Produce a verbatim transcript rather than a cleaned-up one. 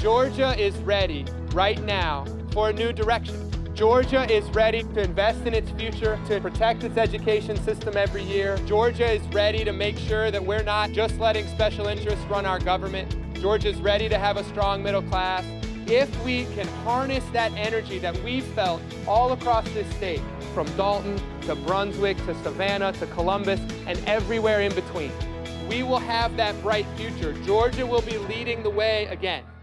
Georgia is ready right now for a new direction. Georgia is ready to invest in its future, to protect its education system every year. Georgia is ready to make sure that we're not just letting special interests run our government. Georgia is ready to have a strong middle class. If we can harness that energy that we've felt all across this state, from Dalton to Brunswick to Savannah to Columbus and everywhere in between, we will have that bright future. Georgia will be leading the way again.